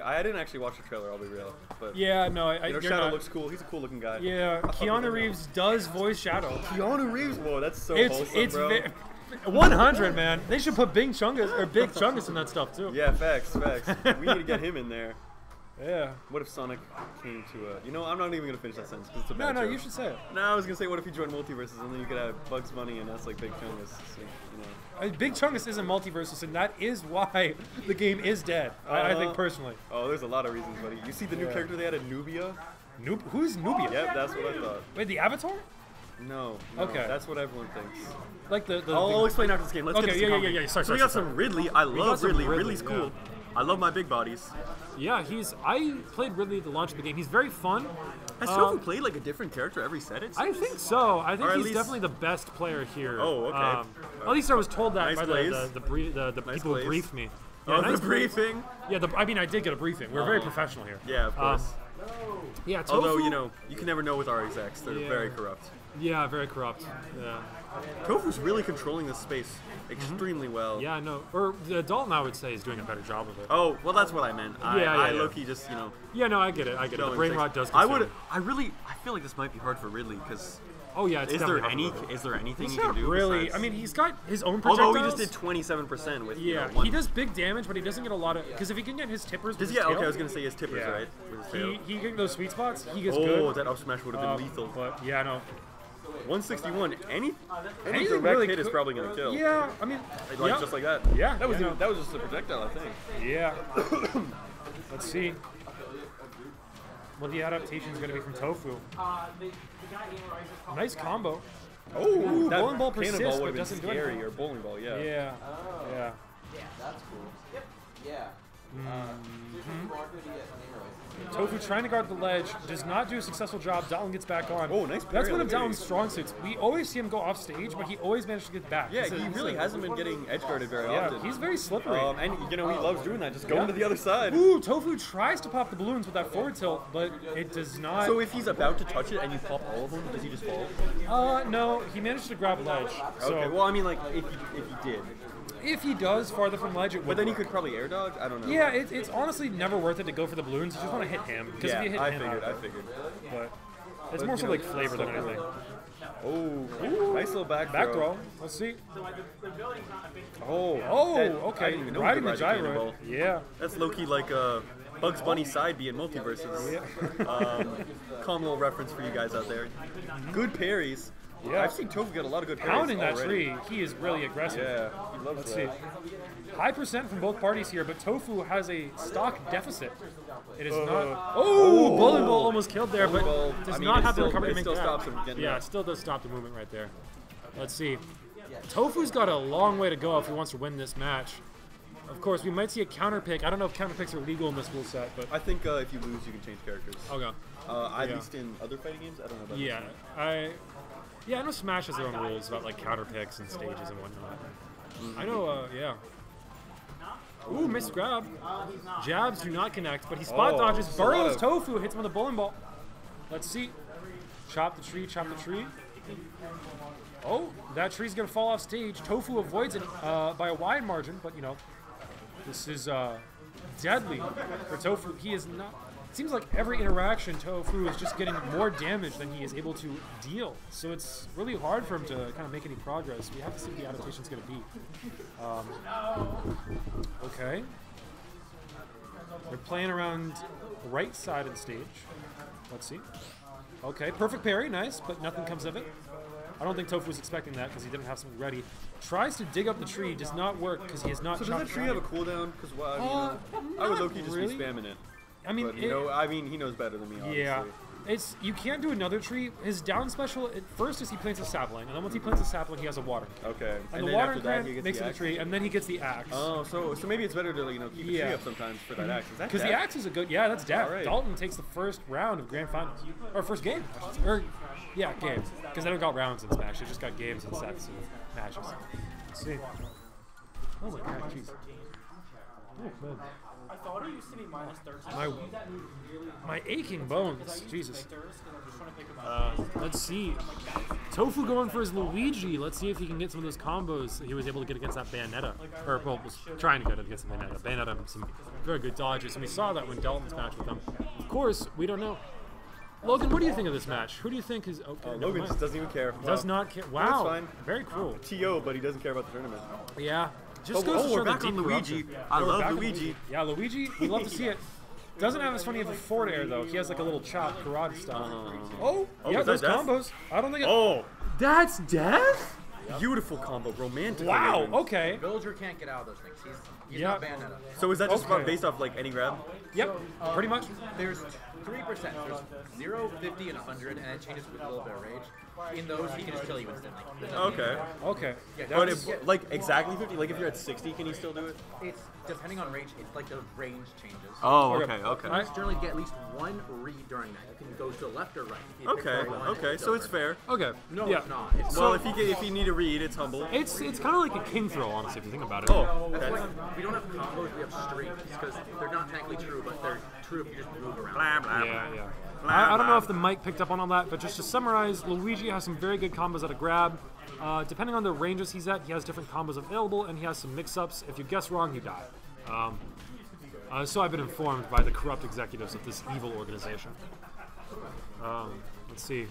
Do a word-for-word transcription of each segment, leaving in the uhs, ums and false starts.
I didn't actually watch the trailer. I'll be real. But yeah, no, I. You know, you're Shadow not. looks cool. He's a cool looking guy. Yeah, Keanu Reeves does voice Shadow. Keanu Reeves, whoa, that's so It's wholesome, it's bro. one hundred, man. They should put Big Chungus or Big Chungus in that stuff too. Yeah, facts, facts. We need to get him in there. Yeah. What if Sonic came to a... You know, I'm not even going to finish that sentence because it's a No, bad no, joke. you should say it. No, I was going to say, what if he joined Multiverses and then you could have Bugs Bunny and us like Big Chungus, so, you know. I mean, Big Chungus isn't multiverses, and that is why the game is dead. Uh, I, I think personally. Oh, there's a lot of reasons, buddy. You see the new Yeah. character they had in Nubia? Noob? Who's Nubia? Yep, that's what I thought. Wait, the Avatar? No, no, Okay. that's what everyone thinks. Like the. the I'll, the, I'll explain after this game. Let's Okay, get to yeah, some yeah, comedy. yeah, yeah. Sorry, so sorry, we got sorry, some Ridley. I got love some Ridley. Ridley, Ridley's yeah. cool. I love my big bodies. Yeah, he's. I played Ridley at the launch of the game. He's very fun. Has Um, Tofu played like a different character every set? It I seems? think so. I think Or at he's least- definitely the best player here. Oh, okay. Um, at least I was told that Nice by the plays. the, the, brief, the, the Nice people plays. who briefed me. Oh, nice the plays. briefing. Yeah, the, I mean, I did get a briefing. We're very Uh-huh. professional here. Yeah, of course. Um, yeah, Tofu, Although, you know, you can never know with our execs. They're Yeah. very corrupt. Yeah, very corrupt. Yeah. Tofu's really controlling this space extremely well. Yeah, I know. Or the Dalton, I would say, is doing a better job of it. Oh, well, that's what I meant. I, Yeah, yeah, I yeah. low-key just, you know... Yeah, no, I get it. I get it. The knowing brain things. rot does. I consume. would... I really... I feel like this might be hard for Ridley, because... Oh yeah, it's Is there definitely any... hard for him. Is there anything He's he can not do really. besides- I mean, he's got his own projectiles. Although he just did twenty-seven percent with, you Yeah, know, one... he does big damage, but he doesn't get a lot of. Because if he can get his tippers, with Does, his yeah, tail, okay, I was going to say his tippers, Yeah. right? With his tail. he he getting those sweet spots. He gets Oh, good. that up smash would have been Um, lethal. But yeah, no. one sixty-one. Any, any Anything direct really hit is could- probably going to kill. Yeah, I mean, Like, yeah. just like that. Yeah, That was, yeah, even, no. that was just a projectile, I think. Yeah. Let's see. What the adaptation is going to be from Tofu. Nice combo. Oh, Ooh, that bowling ball cannonball persists, would but have been doesn't do scary, anything. or bowling ball, yeah. Yeah. Yeah. That's cool. Yep. Yeah. Tofu trying to guard the ledge, does not do a successful job. Dalton gets back on. Oh, nice That's parry one on of the Dalton's strong suits. We always see him go off stage, but he always manages to get back. Yeah, He's a- he he's really a- hasn't been getting edge guarded very Yeah, often. he's very slippery. Um, and, you know, he loves doing that, just going Yeah. to the other side. Ooh, Tofu tries to pop the balloons with that forward tilt, but it does not. So if he's about to touch it and you pop all of them, does he just fall? uh, no, he managed to grab ledge. So Okay, well, I mean, like, if he, if he did. if he does farther from ledge, it would But then he work. could probably air dodge? I don't know. Yeah, it, it's honestly never worth it to go for the balloons. You just want to hit him because Yeah, if you hit I him, figured, out, I figured. but it's But, more you so know, like flavor than still- anything. Oh, nice little back Back throw. throw. Let's see. Oh, Oh, that- I okay. didn't even know Riding he the could ride the gyro. cannonball. Yeah. That's low-key like a Bugs Bunny side B in Multiverses. Yeah. um, calm little reference for you guys out there. Good parries. Yeah. I've seen Tofu get a lot of good parries Pounding that already. tree, he is really aggressive. Yeah, he loves Let's that. see. High percent from both parties here, but Tofu has a stock deficit. It is not. Oh, bowling ball almost killed there, but Bowling ball, does I mean, not it have the still- recovery it to make still that. stops him getting Yeah, up. it still does stop the movement right there. Let's see. Tofu's got a long way to go if he wants to win this match. Of course, we might see a counter pick. I don't know if counter picks are legal in this rule set, but I think uh, if you lose, you can change characters. okay. Uh, at Yeah. least in other fighting games, I don't know about Yeah, this I. Yeah, I know Smash has their own rules about like counter picks and stages and whatnot. I know. Uh, yeah. Ooh, missed grab. Jabs do not connect, but he spot Oh, dodges. it's a lot Burrows of- Tofu, hits him with a bowling ball. Let's see. Chop the tree, chop the tree. Oh, that tree's gonna fall off stage. Tofu avoids it uh, by a wide margin, but you know, this is uh, deadly for Tofu. He is not. It seems like every interaction, Tofu is just getting more damage than he is able to deal. So it's really hard for him to kind of make any progress. We have to see what the adaptation's gonna be. Um, okay. They're playing around the right side of the stage. Let's see. Okay, perfect parry, nice, but nothing comes of it. I don't think Tofu was expecting that because he didn't have something ready. Tries to dig up the tree, does not work because he has not. So does chopped that tree down have a yet. cooldown? Because well, I mean, Uh, you know, I would not low-key just really. be spamming it. I mean, But, you it- know, I mean, he knows better than me, obviously. yeah. It's you can't do another tree. His down special at first is he plants a sapling, and then once he plants a sapling, he has a water. Okay. And, then the water after that, can he gets makes the it a axe? tree, and then he gets the axe. Oh, so so maybe it's better to you know keep the Yeah. tree up sometimes for that axe. Is that Because the death? axe is a good, yeah, that's death. Alright. Dalton takes the first round of grand finals, or first game, I should say. or yeah, game. Because they don't got rounds in Smash; they just got games and sets and matches. Let's see. Oh my god, jeez. Oh man. photo used to be minus thirteen. My, my aching bones. Jesus. Uh, let's see. Tofu going for his Luigi. Let's see if he can get some of those combos that he was able to get against that Bayonetta. Or, well, was trying to get it against the Bayonetta. Bayonetta had some very good dodges, and we saw that when Dalton's match with him. Of course, we don't know. Logan, what do you think of this match? Who do you think is... Okay, Uh, Logan mind. just doesn't even care. Does Wow. not care. Wow. fine. Very cool. T O, but he doesn't care about the tournament. Yeah. Just Oh, goes oh, to we're show the back on deep Luigi. corruption. I Yeah, we're love back on Luigi. Yeah, Luigi, we love to see it. Doesn't have as funny of a forward air, though. He has like a little chop karate style. Uh, Oh, oh, yeah, is that those death? combos. I don't think it... Oh, That's death? beautiful combo, romantic. Wow, even. okay. Villager can't get out of those things. He's, he's Yeah. not Bayonetta. So is that just Okay. based off like any grab? Yep, pretty much. There's three percent. There's zero, fifty, and one hundred, and it changes with a little bit of rage. In those, he can just kill you instantly. There's nothing- Okay. Okay. Yeah, But that's- it, like exactly fifty? Like if you're at sixty, can you still do it? It's depending on range. It's like the range changes. Oh, Okay. okay, okay. I- You generally get at least one read during that. You can go to the left or right. If you pick Okay, the one, okay, so it's fair. Okay. No, yeah. it's not. It's Well, if you get, if you need a read, it's humble. It's it's kind of like a king throw, honestly, if you think about it. Oh, That's okay. like, we don't have combos, we have streaks, because they're not technically true, but they're true if you just move around. Blah, blah, Yeah, yeah. blah, I, I don't know blah. if the mic picked up on all that, but just to summarize, Luigi has some very good combos at a grab. Uh, depending on the ranges he's at, he has different combos available, and he has some mix-ups. If you guess wrong, you die. Um, uh, so I've been informed by the corrupt executives of this evil organization. Um, let's see.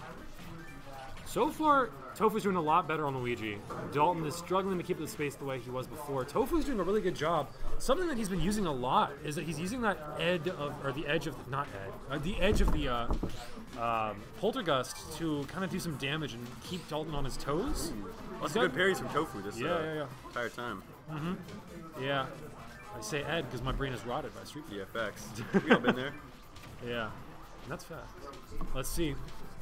So far, Tofu's doing a lot better on Luigi. Dalton is struggling to keep the space the way he was before. Tofu's doing a really good job. Something that he's been using a lot is that he's using that edge of, or the edge of, not ed, uh, the edge of the uh, um, poltergust to kind of do some damage and keep Dalton on his toes. Lots of good parries from Tofu this Yeah, uh, yeah, yeah. entire time. Yeah. I say Ed because my brain is rotted by Street Fighter. V F X. We've all been there. Yeah. And that's fast. Let's see.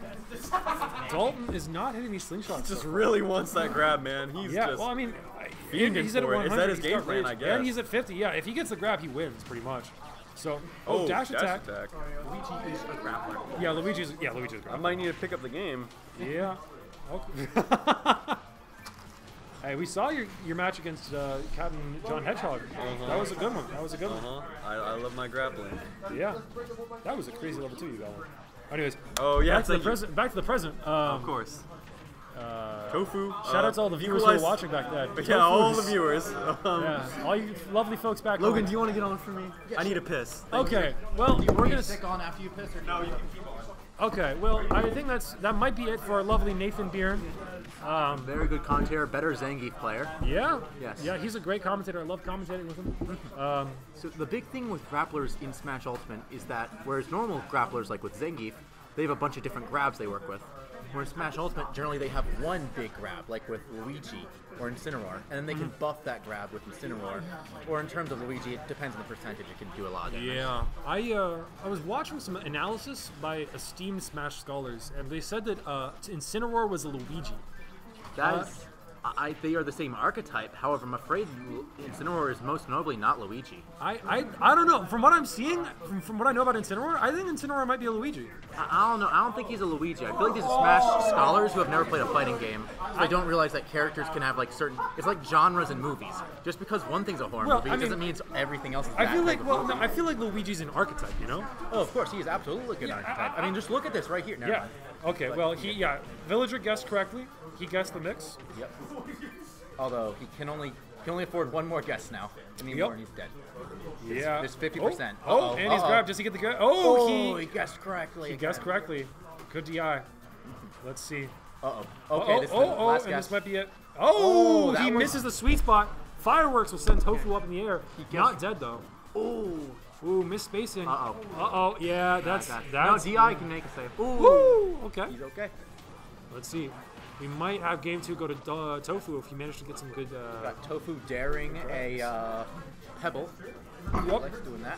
Dalton is not hitting these slingshots. Just so far. really wants that grab, man. He's Yeah, just well, I mean, I- fiending he's at for it. one hundred. Is that his he's game got plan, rage. I guess? And he's at fifty. Yeah, if he gets the grab, he wins pretty much. So, oh, oh dash, attack. attack. Luigi is a grappler. Yeah, Luigi's. Yeah, Luigi's I grab. might need to pick up the game. Yeah. Okay. Hey, we saw your your match against uh, Captain John Hedgehog. Uh-huh. That was a good one. That was a good Uh one. huh. I, I love my grappling. Yeah. That was a crazy level two you got one. Anyways, Oh yeah, back it's to the like present. Back to the present. Um, of course. Uh, Tofu. shout uh, out to all the viewers who are equalize- watching back then. Yeah, all the Tofu's- viewers. Um, Yeah, all you lovely folks back Logan, home. do you want to get on for me? I need a piss. Okay, well, we're gonna. s- Stick on after you piss or no? You can keep on. Okay, well, I think that's that might be it for our lovely Nathan Byrne. Um, Very good commentator, better Zangief player. yeah, Yes. yeah, he's a great commentator. I love commentating with him. Um, So the big thing with grapplers in Smash Ultimate is that whereas normal grapplers like with Zangief, they have a bunch of different grabs they work with. Whereas Smash Ultimate, generally they have one big grab, like with Luigi or Incineroar, and then they can buff that grab with Incineroar. Or in terms of Luigi, it depends on the percentage, it can do a lot of damage. yeah, I uh, I was watching some analysis by esteemed Smash scholars, and they said that uh, Incineroar was a Luigi. That Uh, is, I, they are the same archetype. However, I'm afraid Lu- Incineroar is most notably not Luigi. I, I, I don't know. From what I'm seeing, from, from what I know about Incineroar, I think Incineroar might be a Luigi. I, I don't know. I don't think he's a Luigi. I feel like these are Smash scholars who have never played a fighting game, so they don't realize that characters can have like certain. It's like genres in movies. Just because one thing's a horror Well, movie I mean, doesn't mean it's everything else. Is I that feel type like, of well, movie. no, I feel like Luigi's an archetype, you know? Oh, of course, he is absolutely a good archetype. I mean, just look at this right here. Never Yeah. mind. Okay. Well, he, yeah, Villager guessed correctly. He guessed the mix. Yep. Although he can only can only afford one more guess now. Any Yep. more, and he's dead. Yeah. there's fifty percent. Oh, oh, Uh-oh, and he's uh-oh. grabbed. Does he get the grab? Oh, Oh, he he guessed correctly. he guessed correctly. Good D I. Let's see. Uh oh. Okay, oh, this is oh, the oh, last and guess. this might be it. Oh, Oh, that he was- misses the sweet spot. Fireworks will send Tofu up in the air. Not dead though. Oh. Ooh, miss spacing. Uh-oh. Uh-oh. Yeah, that's No, that's. D I can make a save. Ooh. Woo! Okay. He's okay. Let's see. We might have game two go to uh, Tofu if he managed to get some good. Uh, Got Tofu daring a uh, Pebble. Yep. Likes doing that.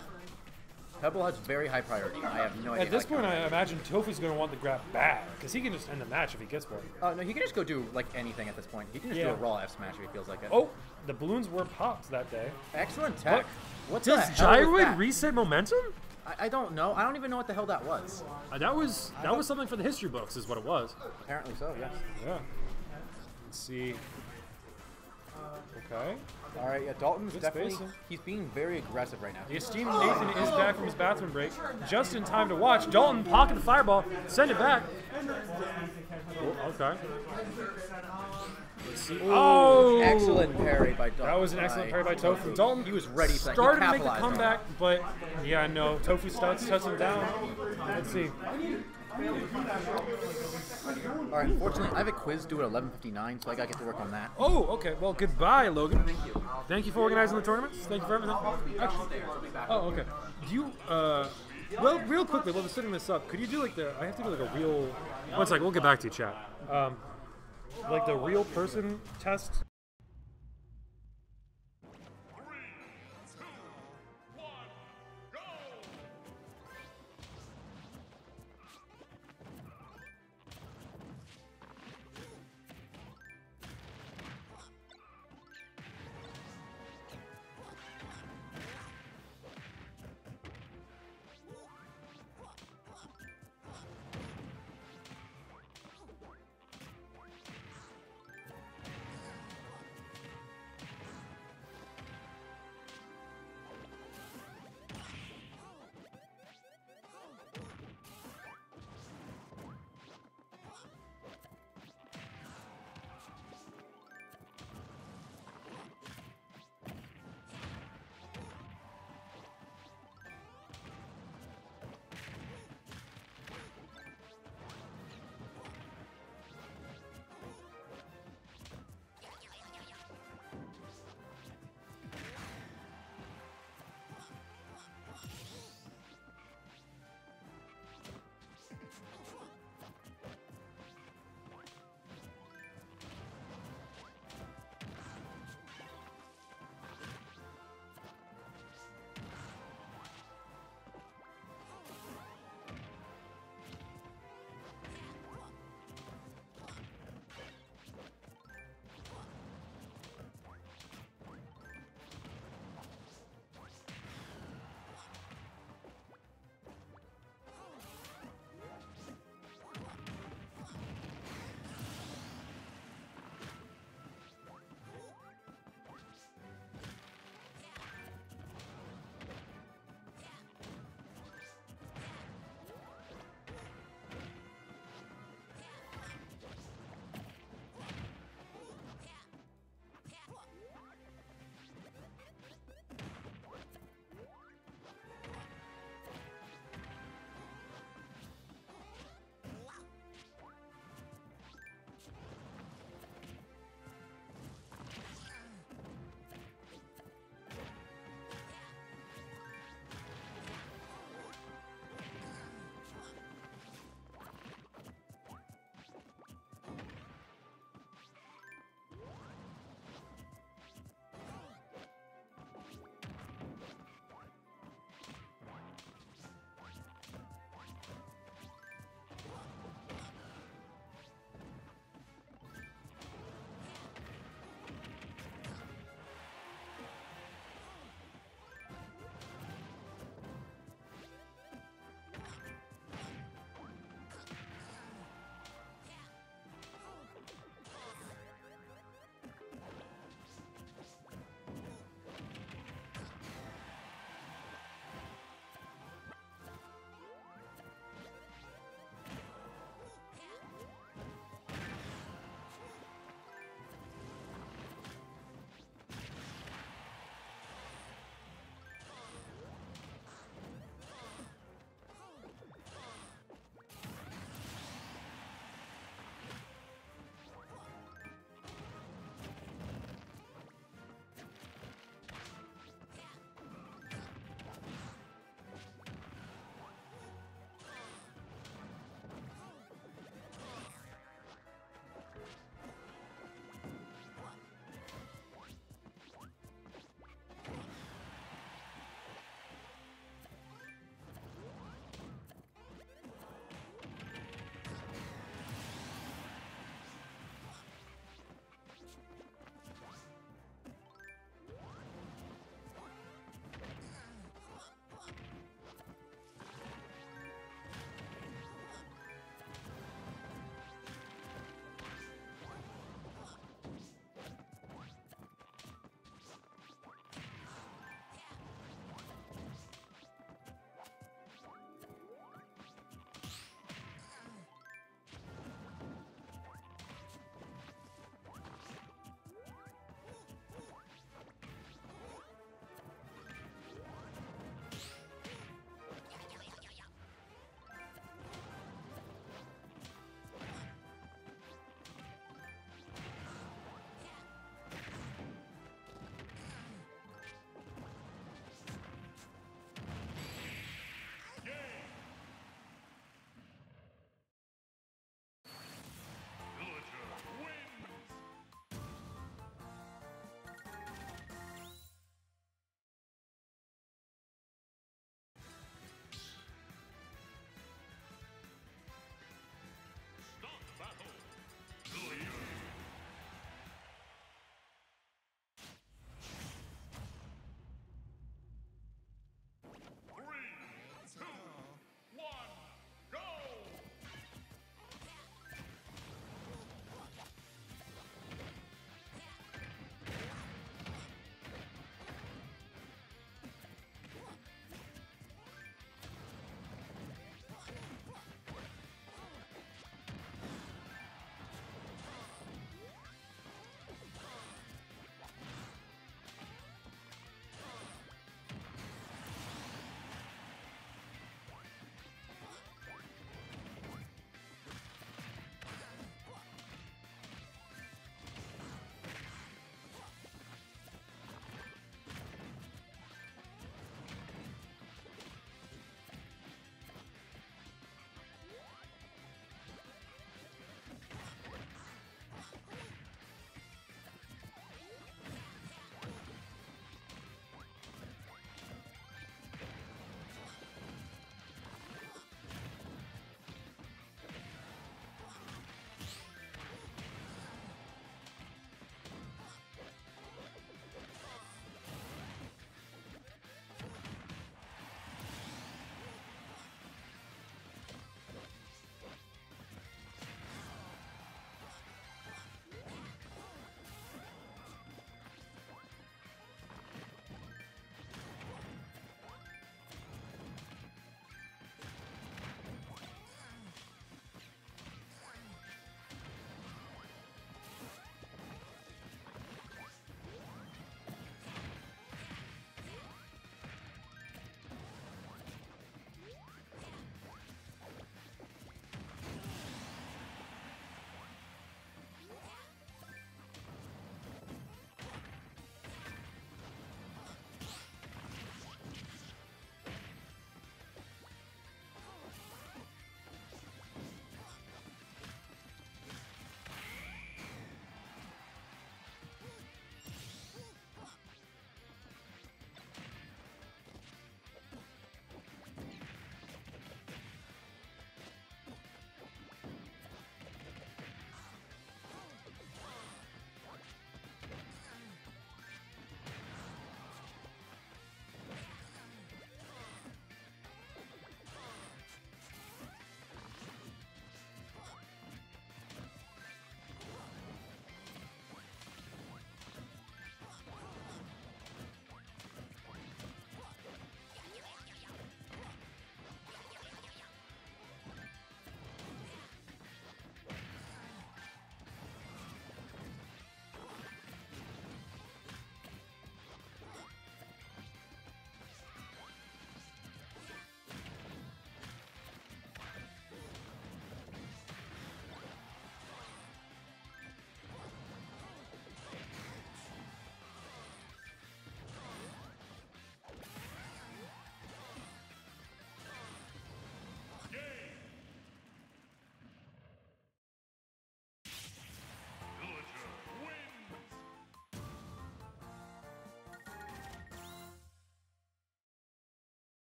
Pebble has very high priority. I have no idea. At this how point, I I imagine Tofu's going to want the grab bad because he can just end the match if he gets one. uh, no, he can just go do like anything at this point. He can just Yeah. do a raw F smash if he feels like it. Oh, the balloons were popped that day. Excellent tech. What the Does hell was gyroid that? reset momentum? I, I don't know. I don't even know what the hell that was. Uh, that was that was something for the history books, is what it was. Apparently so. Yes. Yeah. Let's see. Okay. All right, yeah, Dalton's Good definitely, spacing. he's being very aggressive right now. The esteemed Nathan is back from his bathroom break, just in time to watch. Dalton pocket the fireball, send it back. Oh, okay. Let's see. Oh! Excellent parry by Dalton. That was an excellent parry by Tofu. Dalton He was ready for that. He started to make the capitalized on it. comeback, but yeah, no. Tofu starts touching him down. Let's see. All right, unfortunately, I have a quiz due at eleven fifty-nine, so I gotta get to work on that. Oh, okay. Well, goodbye, Logan. Thank you. Thank you for organizing the tournaments. Thank you for everything. Actually, oh, okay. Do you, uh, well, real quickly, while we're setting this up, could you do like the, I have to do like a real, one second, we'll get back to you, chat. Um, like the real person test